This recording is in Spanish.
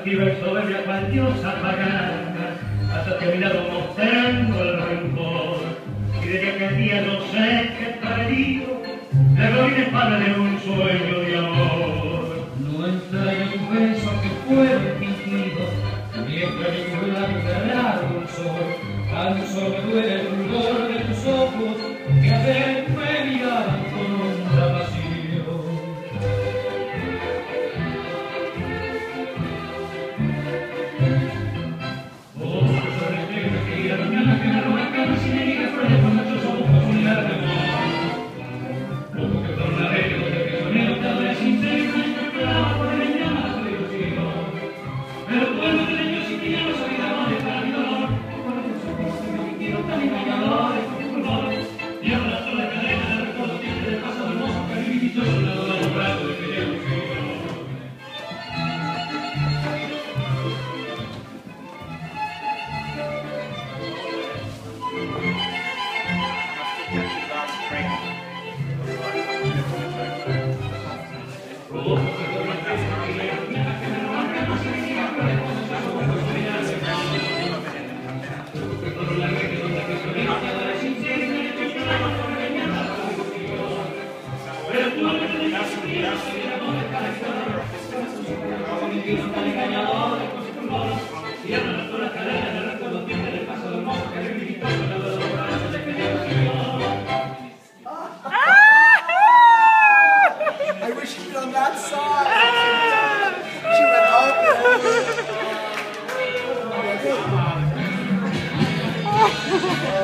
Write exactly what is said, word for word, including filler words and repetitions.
altiva y soberbia cual diosa pagana, hasta que a mi lado mostrando el rencor. Y desde aquel día no sé qué perdido, la gloria espalda de un sueño de amor. No extraño tu beso que fue fingido, ni extraño tu labio de largo el sol, tan solo me duele el fulgor de tus ojos que ayer me miraban con honda pasión. Oh,